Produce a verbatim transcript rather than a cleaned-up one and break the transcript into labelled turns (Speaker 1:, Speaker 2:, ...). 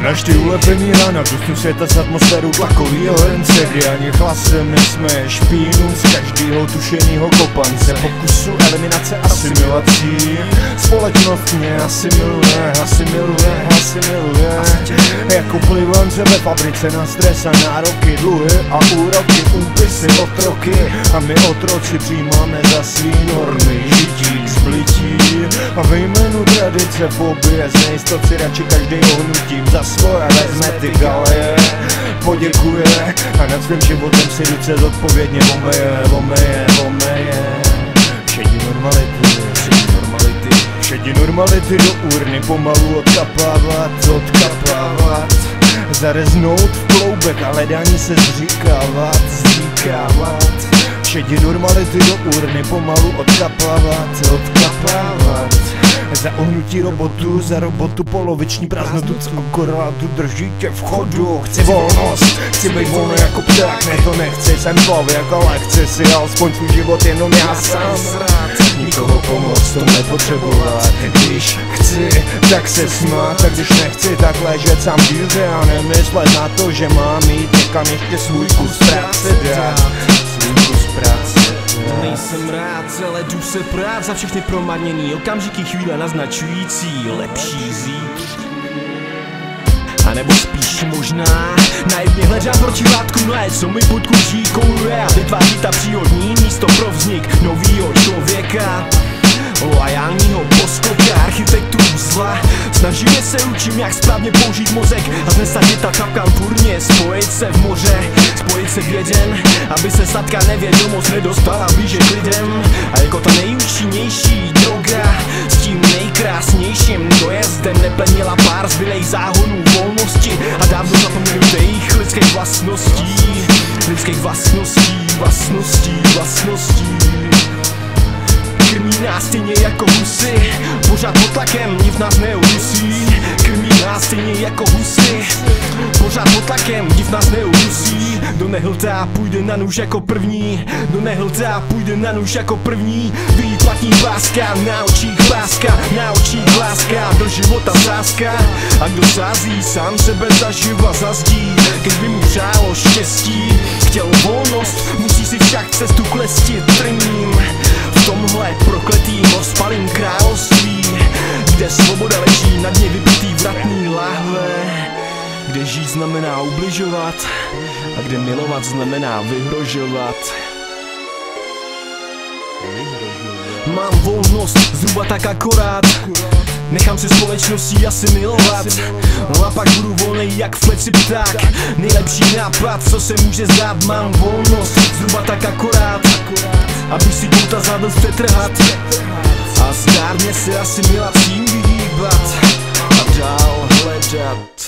Speaker 1: Znáš ty ulepený rána, dusnu světa z atmosféru tlakovýho hrnce, kdy ani chlasem nesmeješ špínu z každýho tušenýho kopance. Pokusu eliminace asimilací, společnost mě asimiluje, asimiluje, asimiluje. Jako plivance ve fabrice na stres a nároky, dluhy a úroky, úpisy, otroky. A my otroci přijímáme za svý normy, žití, zblití. A ve jménu tradice, fobie, z nejistoty radši každý ohnutím za svoje vezme ty galeje, poděkuje a nad svým životem si ruce zodpovědně omeje, omeje, omeje. Šedí normality, šedí normality, šedí normality do urny pomalu odkapávat, odkapávat. Zareznout v kloubek a hledání se zříkávat, zříkávat. Šedí normality do urny pomalu odkapávat, odkapávat. Za ohnutí robotu, za robotu poloviční prázdnotu, co akorát drží tě v chodu. Chci volnost, chci být volný jako pták, ne to nechci, jsem člověk, ale chci si alespoň svůj život jenom já sám. Nikoho pomoct, to nepotřebovat. Když chci, tak se smát, a když nechci, tak ležet sám v díře a nemyslet na to, že mám jít někam ještě svůj kus práce dát. Svůj kus práce.
Speaker 2: Nejsem rád, ale jdu se prát za všechny promarněný okamžiky, chvíle naznačující lepší zítř. A nebo spíš možná naivně hledám protilátku mlé, co mi pod kůží kouluje a vytváří ta přírodní místo pro vznik novýho člověka. Loajálního poskoka, architekturu zla. Snažíme se učím, jak správně použít mozek a znesadit tak kapkanturně, spojit se v moře, spojit se v jeden, aby se sadka nevědomost nedostala blíže k lidem. A jako ta nejúčinnější droga s tím nejkrásnějším dojezdem neplenila pár zbylej záhonů volnosti a dávno zapomenutých lidských vlastností, lidských vlastností, vlastností, vlastností. Krmí nás stejně jako husy, pořád pod tlakem, nic nás neudusí. Krmí nás stejně jako husy, pořád pod tlakem, nic nás neudusí. Kdo nehltá, půjde na nůž jako první, kdo nehltá, půjde na nůž jako první. Vyjít platní páska, na očích láska, na očích láska, do života sázka. A kdo sází, sám sebe zaživa zazdí, když by mu přálo štěstí. Chtěl volnost, musí si však cestu klestit trním. V tomhle prokletým rozpalým království, kde svoboda leží na dně vypitý vratný lahve, kde žít znamená ubližovat a kde milovat znamená vyhrožovat. Mám volnost zhruba tak akorát, nechám se společností asimilovat. No a pak budu volnej jak v pleci pták, nejlepší nápad, co se může zdát. Mám volnost zhruba tak akorát, abych si kouta zádl přetrhat a zdárně se asimilacím vyhýbat a dál hledat.